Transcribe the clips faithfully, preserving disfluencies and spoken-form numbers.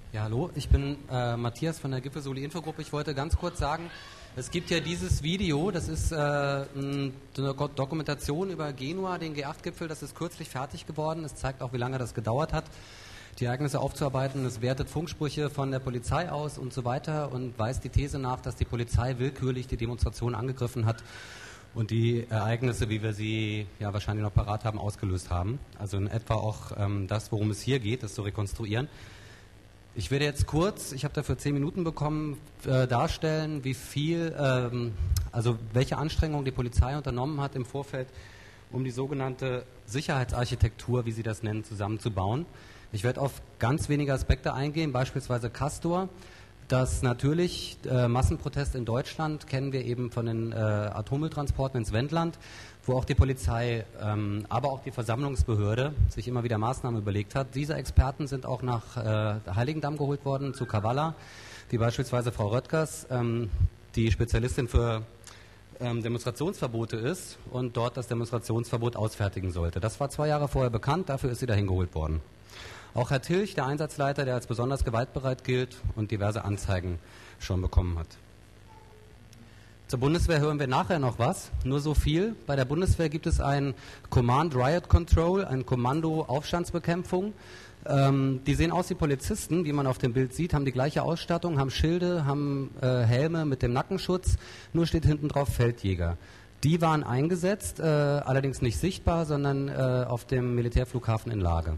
Ja, hallo, ich bin äh, Matthias von der Gipfelsoli Infogruppe. Ich wollte ganz kurz sagen, es gibt ja dieses Video, das ist äh, eine Dokumentation über Genua, den G acht Gipfel, das ist kürzlich fertig geworden. Es zeigt auch, wie lange das gedauert hat, die Ereignisse aufzuarbeiten. Es wertet Funksprüche von der Polizei aus und so weiter und weist die These nach, dass die Polizei willkürlich die Demonstration angegriffen hat und die Ereignisse, wie wir sie ja wahrscheinlich noch parat haben, ausgelöst haben. Also in etwa auch ähm, das, worum es hier geht, das zu rekonstruieren. Ich werde jetzt kurz, ich habe dafür zehn Minuten bekommen, äh, darstellen, wie viel, ähm, also welche Anstrengungen die Polizei unternommen hat im Vorfeld, um die sogenannte Sicherheitsarchitektur, wie sie das nennen, zusammenzubauen. Ich werde auf ganz wenige Aspekte eingehen, beispielsweise Castor. Das natürlich äh, Massenprotest in Deutschland kennen wir eben von den äh, Atommülltransporten ins Wendland, wo auch die Polizei, ähm, aber auch die Versammlungsbehörde sich immer wieder Maßnahmen überlegt hat. Diese Experten sind auch nach äh, Heiligendamm geholt worden, zu Kavala, wie beispielsweise Frau Röttgers, ähm, die Spezialistin für ähm, Demonstrationsverbote ist und dort das Demonstrationsverbot ausfertigen sollte. Das war zwei Jahre vorher bekannt, dafür ist sie dahin geholt worden. Auch Herr Tilch, der Einsatzleiter, der als besonders gewaltbereit gilt und diverse Anzeigen schon bekommen hat. Zur Bundeswehr hören wir nachher noch was, nur so viel. Bei der Bundeswehr gibt es ein Command Riot Control, ein Kommando Aufstandsbekämpfung. Ähm, die sehen aus wie Polizisten, wie man auf dem Bild sieht, haben die gleiche Ausstattung, haben Schilde, haben äh, Helme mit dem Nackenschutz, nur steht hinten drauf Feldjäger. Die waren eingesetzt, äh, allerdings nicht sichtbar, sondern äh, auf dem Militärflughafen in Lage.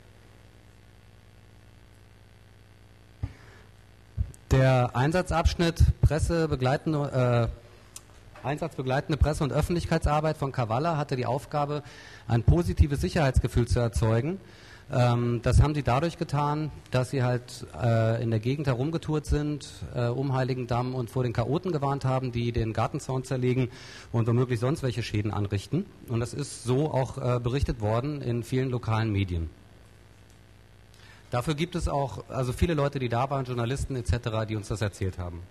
Der Einsatzabschnitt Pressebegleitende, äh, Einsatzbegleitende Presse- und Öffentlichkeitsarbeit von Kavala hatte die Aufgabe, ein positives Sicherheitsgefühl zu erzeugen. Ähm, das haben sie dadurch getan, dass sie halt äh, in der Gegend herumgetourt sind, äh, um Heiligendamm und vor den Chaoten gewarnt haben, die den Gartenzaun zerlegen und womöglich sonst welche Schäden anrichten. Und das ist so auch äh, berichtet worden in vielen lokalen Medien. Dafür gibt es auch also viele Leute, die da waren, Journalisten et cetera, die uns das erzählt haben.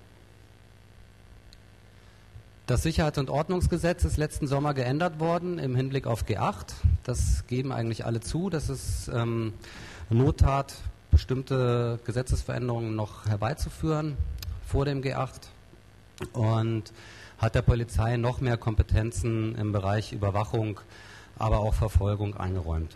Das Sicherheits- und Ordnungsgesetz ist letzten Sommer geändert worden im Hinblick auf G acht. Das geben eigentlich alle zu, dass es ähm, Not tat, bestimmte Gesetzesveränderungen noch herbeizuführen vor dem G acht und hat der Polizei noch mehr Kompetenzen im Bereich Überwachung, aber auch Verfolgung eingeräumt.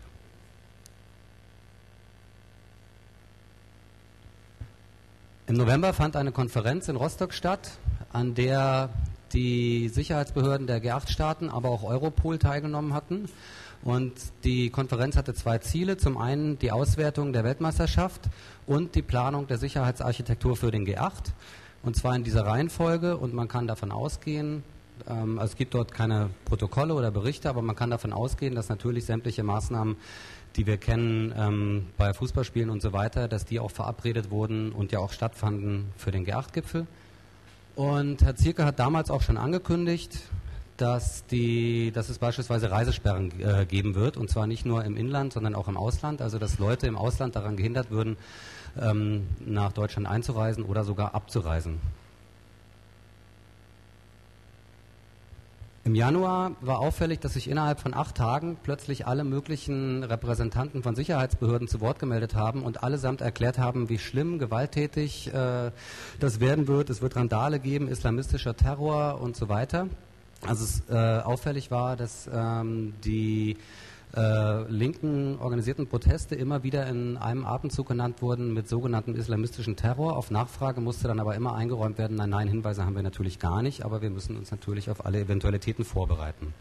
Im November fand eine Konferenz in Rostock statt, an der die Sicherheitsbehörden der G acht Staaten, aber auch Europol teilgenommen hatten. Und die Konferenz hatte zwei Ziele. Zum einen die Auswertung der Weltmeisterschaft und die Planung der Sicherheitsarchitektur für den G acht. Und zwar in dieser Reihenfolge. Und man kann davon ausgehen, ähm, also es gibt dort keine Protokolle oder Berichte, aber man kann davon ausgehen, dass natürlich sämtliche Maßnahmen, die wir kennen ähm, bei Fußballspielen und so weiter, dass die auch verabredet wurden und ja auch stattfanden für den G acht Gipfel. Und Herr Zierke hat damals auch schon angekündigt, dass, die, dass es beispielsweise Reisesperren äh, geben wird, und zwar nicht nur im Inland, sondern auch im Ausland, also dass Leute im Ausland daran gehindert würden, ähm, nach Deutschland einzureisen oder sogar abzureisen. Im Januar war auffällig, dass sich innerhalb von acht Tagen plötzlich alle möglichen Repräsentanten von Sicherheitsbehörden zu Wort gemeldet haben und allesamt erklärt haben, wie schlimm, gewalttätig äh, das werden wird. Es wird Randale geben, islamistischer Terror und so weiter. Also es äh, auffällig war, dass ähm, die äh, linken organisierten Proteste immer wieder in einem Atemzug genannt wurden mit sogenanntem islamistischen Terror. Auf Nachfrage musste dann aber immer eingeräumt werden, nein, nein, Hinweise haben wir natürlich gar nicht, aber wir müssen uns natürlich auf alle Eventualitäten vorbereiten.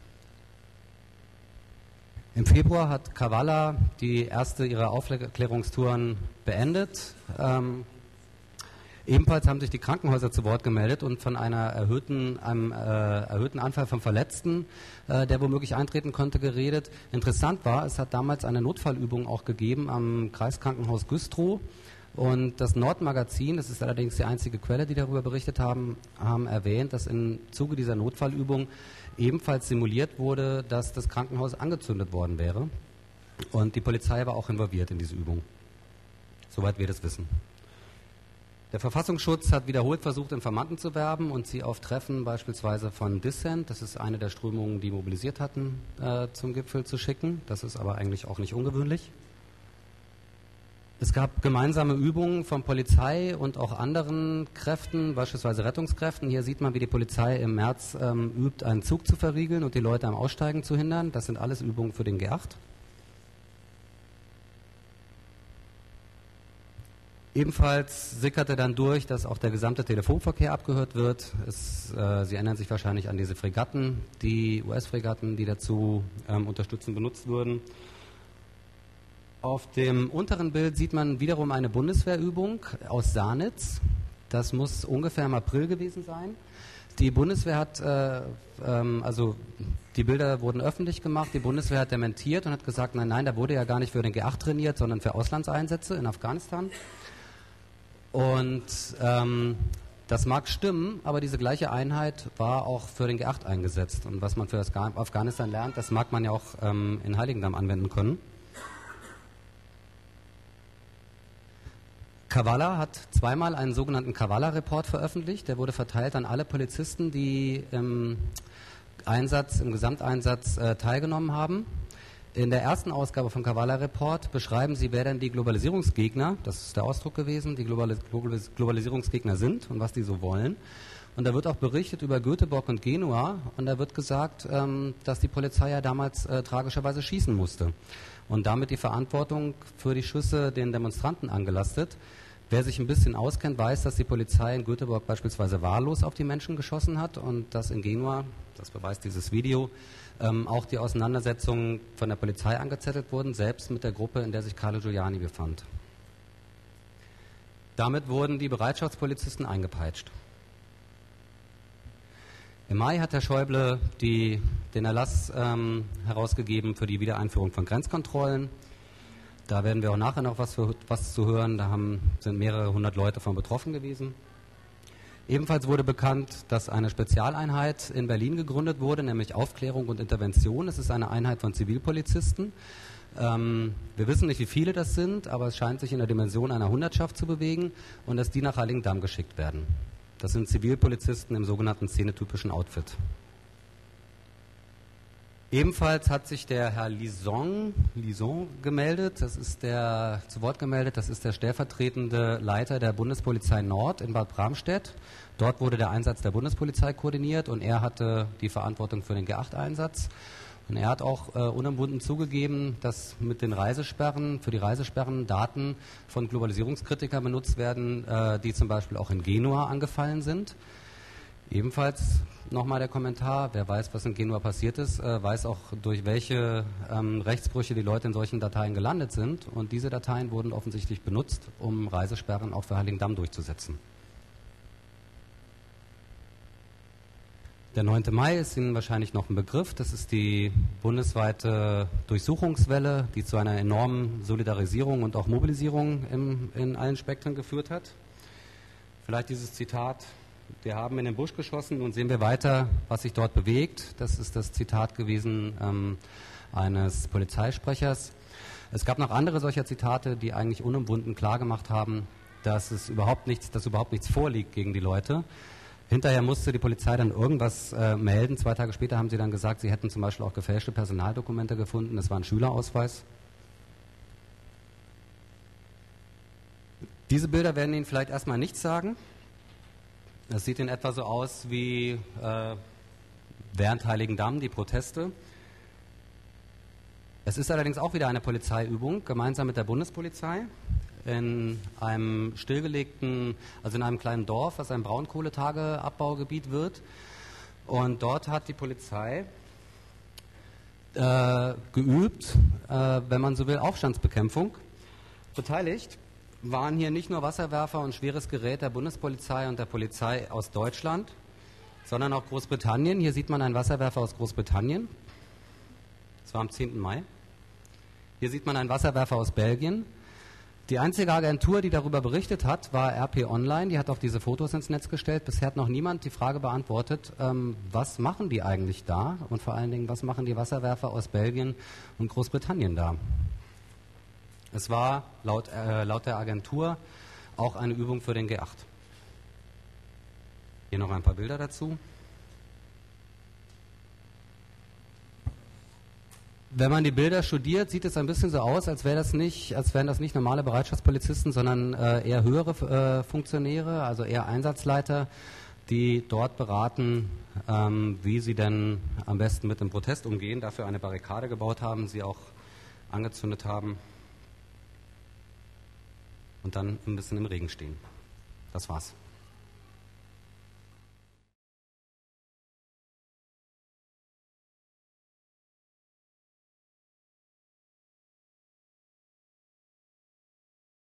Im Februar hat Kavala die erste ihrer Aufklärungstouren beendet. Ähm, Ebenfalls haben sich die Krankenhäuser zu Wort gemeldet und von einer erhöhten, einem äh, erhöhten Anfall von Verletzten, äh, der womöglich eintreten könnte, geredet. Interessant war, es hat damals eine Notfallübung auch gegeben am Kreiskrankenhaus Güstrow. Und das Nordmagazin, das ist allerdings die einzige Quelle, die darüber berichtet haben, haben erwähnt, dass im Zuge dieser Notfallübung ebenfalls simuliert wurde, dass das Krankenhaus angezündet worden wäre. Und die Polizei war auch involviert in diese Übung. Soweit wir das wissen. Der Verfassungsschutz hat wiederholt versucht, Informanten zu werben und sie auf Treffen beispielsweise von Dissent, das ist eine der Strömungen, die mobilisiert hatten, äh, zum Gipfel zu schicken. Das ist aber eigentlich auch nicht ungewöhnlich. Es gab gemeinsame Übungen von Polizei und auch anderen Kräften, beispielsweise Rettungskräften. Hier sieht man, wie die Polizei im März ähm, übt, einen Zug zu verriegeln und die Leute am Aussteigen zu hindern. Das sind alles Übungen für den G acht. Ebenfalls sickerte dann durch, dass auch der gesamte Telefonverkehr abgehört wird. Es, äh, Sie erinnern sich wahrscheinlich an diese Fregatten, die U S-Fregatten, die dazu ähm, unterstützend benutzt wurden. Auf dem unteren Bild sieht man wiederum eine Bundeswehrübung aus Sanitz. Das muss ungefähr im April gewesen sein. Die Bundeswehr hat, äh, ähm, also die Bilder wurden öffentlich gemacht, die Bundeswehr hat dementiert und hat gesagt, nein, nein, da wurde ja gar nicht für den G acht trainiert, sondern für Auslandseinsätze in Afghanistan. Und ähm, das mag stimmen, aber diese gleiche Einheit war auch für den G acht eingesetzt. Und was man für Afghanistan lernt, das mag man ja auch ähm, in Heiligendamm anwenden können. Kavala hat zweimal einen sogenannten Kavala-Report veröffentlicht. Der wurde verteilt an alle Polizisten, die im Einsatz, im Gesamteinsatz äh, teilgenommen haben. In der ersten Ausgabe von Kavala-Report beschreiben sie, wer denn die Globalisierungsgegner, das ist der Ausdruck gewesen, die Globalis Globalis Globalisierungsgegner sind und was die so wollen. Und da wird auch berichtet über Göteborg und Genua und da wird gesagt, ähm, dass die Polizei ja damals äh, tragischerweise schießen musste und damit die Verantwortung für die Schüsse den Demonstranten angelastet. Wer sich ein bisschen auskennt, weiß, dass die Polizei in Göteborg beispielsweise wahllos auf die Menschen geschossen hat und dass in Genua, das beweist dieses Video, ähm, auch die Auseinandersetzungen von der Polizei angezettelt wurden, selbst mit der Gruppe, in der sich Carlo Giuliani befand. Damit wurden die Bereitschaftspolizisten eingepeitscht. Im Mai hat Herr Schäuble die, den Erlass ähm, herausgegeben für die Wiedereinführung von Grenzkontrollen. Da werden wir auch nachher noch was, für, was zu hören. Da haben, sind mehrere hundert Leute von betroffen gewesen. Ebenfalls wurde bekannt, dass eine Spezialeinheit in Berlin gegründet wurde, nämlich Aufklärung und Intervention. Es ist eine Einheit von Zivilpolizisten. Ähm, wir wissen nicht, wie viele das sind, aber es scheint sich in der Dimension einer Hundertschaft zu bewegen und dass die nach Heiligendamm geschickt werden. Das sind Zivilpolizisten im sogenannten szenetypischen Outfit. Ebenfalls hat sich der Herr Lison, Lison gemeldet, das ist der, zu Wort gemeldet, das ist der stellvertretende Leiter der Bundespolizei Nord in Bad Bramstedt. Dort wurde der Einsatz der Bundespolizei koordiniert und er hatte die Verantwortung für den G acht Einsatz. Und er hat auch äh, unumwunden zugegeben, dass mit den Reisesperren, für die Reisesperren Daten von Globalisierungskritikern benutzt werden, äh, die zum Beispiel auch in Genua angefallen sind. Ebenfalls nochmal der Kommentar, wer weiß, was in Genua passiert ist, äh, weiß auch, durch welche ähm, Rechtsbrüche die Leute in solchen Dateien gelandet sind. Und diese Dateien wurden offensichtlich benutzt, um Reisesperren auch für Heiligendamm durchzusetzen. Der neunte Mai ist Ihnen wahrscheinlich noch ein Begriff. Das ist die bundesweite Durchsuchungswelle, die zu einer enormen Solidarisierung und auch Mobilisierung im, in allen Spektren geführt hat. Vielleicht dieses Zitat: Wir haben in den Busch geschossen und sehen wir weiter, was sich dort bewegt. Das ist das Zitat gewesen ähm, eines Polizeisprechers. Es gab noch andere solcher Zitate, die eigentlich unumwunden klargemacht haben, dass es überhaupt nichts, dass überhaupt nichts vorliegt gegen die Leute. Hinterher musste die Polizei dann irgendwas äh, melden. Zwei Tage später haben sie dann gesagt, sie hätten zum Beispiel auch gefälschte Personaldokumente gefunden. Das war ein Schülerausweis. Diese Bilder werden Ihnen vielleicht erstmal nichts sagen. Das sieht in etwa so aus wie äh, während Heiligendamm, die Proteste. Es ist allerdings auch wieder eine Polizeiübung, gemeinsam mit der Bundespolizei, in einem stillgelegten, also in einem kleinen Dorf, was ein Braunkohletageabbaugebiet wird. Und dort hat die Polizei äh, geübt, äh, wenn man so will, Aufstandsbekämpfung. Beteiligt waren hier nicht nur Wasserwerfer und schweres Gerät der Bundespolizei und der Polizei aus Deutschland, sondern auch Großbritannien. Hier sieht man einen Wasserwerfer aus Großbritannien. Das war am zehnten Mai. Hier sieht man einen Wasserwerfer aus Belgien. Die einzige Agentur, die darüber berichtet hat, war R P Online. Die hat auch diese Fotos ins Netz gestellt. Bisher hat noch niemand die Frage beantwortet, ähm, was machen die eigentlich da? Und vor allen Dingen, was machen die Wasserwerfer aus Belgien und Großbritannien da? Es war laut, äh, laut der Agentur auch eine Übung für den G acht. Hier noch ein paar Bilder dazu. Wenn man die Bilder studiert, sieht es ein bisschen so aus, als wäre das nicht, als wären das nicht normale Bereitschaftspolizisten, sondern äh, eher höhere äh, Funktionäre, also eher Einsatzleiter, die dort beraten, ähm, wie sie denn am besten mit dem Protest umgehen, dafür eine Barrikade gebaut haben, sie auch angezündet haben und dann ein bisschen im Regen stehen. Das war's.